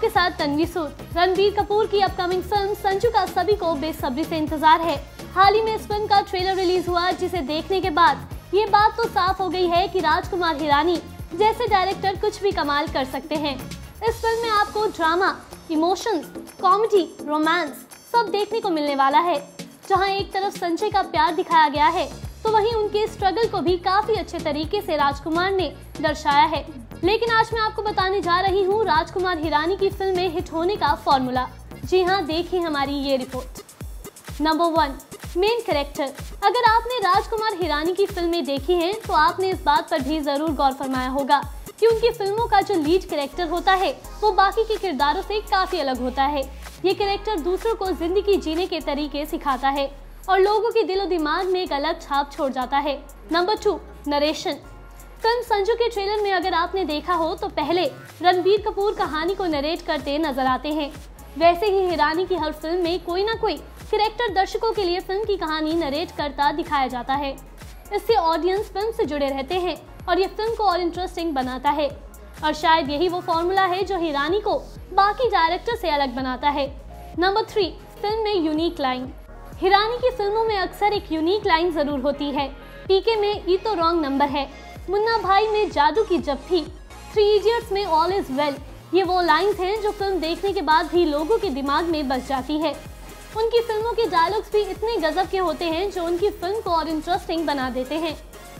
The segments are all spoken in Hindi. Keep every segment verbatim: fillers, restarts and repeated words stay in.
आपके साथ तन्वी सूद। रणबीर कपूर की अपकमिंग फिल्म संजू का सभी को बेसब्री से इंतजार है। हाल ही में इस फिल्म का ट्रेलर रिलीज हुआ, जिसे देखने के बाद ये बात तो साफ हो गई है कि राजकुमार हिरानी जैसे डायरेक्टर कुछ भी कमाल कर सकते हैं। इस फिल्म में आपको ड्रामा, इमोशंस, कॉमेडी, रोमांस सब देखने को मिलने वाला है। जहां एक तरफ संजय का प्यार दिखाया गया है, तो वहीं उनके स्ट्रगल को भी काफी अच्छे तरीके से राजकुमार ने दर्शाया है। लेकिन आज मैं आपको बताने जा रही हूँ राजकुमार हिरानी की फिल्में हिट होने का फॉर्मूला। जी हाँ, देखिए हमारी ये report. Number one, main character. अगर आपने राजकुमार हिरानी की फिल्में देखी हैं, तो आपने इस बात पर भी जरूर गौर फरमाया होगा कि उनकी फिल्मों का जो लीड कैरेक्टर होता है वो बाकी के किरदारों से काफी अलग होता है। ये कैरेक्टर दूसरों को जिंदगी जीने के तरीके सिखाता है और लोगों के दिलो दिमाग में एक अलग छाप छोड़ जाता है। Number two, narration. Film Sanju के ट्रेलर में अगर आपने देखा हो तो पहले रणबीर कपूर कहानी को नरेट करते नजर आते हैं। वैसे ही हिरानी की हर फिल्म में कोई ना कोई कैरेक्टर दर्शकों के लिए फिल्म की कहानी नरेट करता दिखाया जाता है। इससे ऑडियंस फिल्म से जुड़े रहते हैं और ये फिल्म को और इंटरेस्टिंग बनाता है। और शायद यही वो फॉर्मूला है जो हिरानी को बाकी डायरेक्टर से अलग बनाता है। नंबर थ्री, फिल्म में यूनिक लाइन। हिरानी की फिल्मों में अक्सर एक यूनिक लाइन जरूर होती है। पीके में ई तो रॉन्ग नंबर है, मुन्ना भाई में जादू की जप्फी, थ्री इडियट्स में ऑल इज वेल। ये वो लाइंस हैं जो फिल्म देखने के बाद भी लोगों के दिमाग में बस जाती है। उनकी फिल्मों के डायलॉग्स भी इतने गजब के होते हैं जो उनकी फिल्म को और इंटरेस्टिंग बना देते हैं।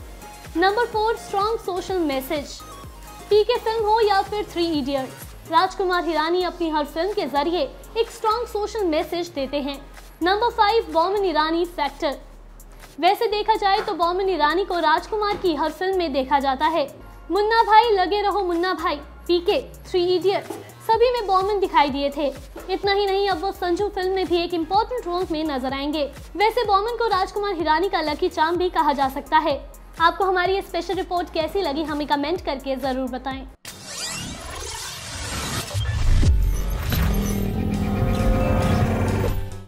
Number four, strong social message. PK film हो या फिर थ्री इडियट्स, राजकुमार हिरानी अपनी हर फिल्म के जरिए एक स्ट्रॉन्ग सोशल मैसेज देते हैं। Number five, Boman Irani factor. वैसे देखा जाए तो बोमन ईरानी को राजकुमार की हर फिल्म में देखा जाता है। मुन्ना भाई, लगे रहो मुन्ना भाई, पीके, थ्री इडियट्स सभी में बोमन दिखाई दिए थे। इतना ही नहीं, अब वो संजू फिल्म में भी एक इम्पोर्टेंट रोल में नजर आएंगे। वैसे बोमन को राजकुमार हिरानी का लकी चार्म भी कहा जा सकता है। आपको हमारी ये स्पेशल रिपोर्ट कैसी लगी हमें कमेंट करके जरूर बताएं।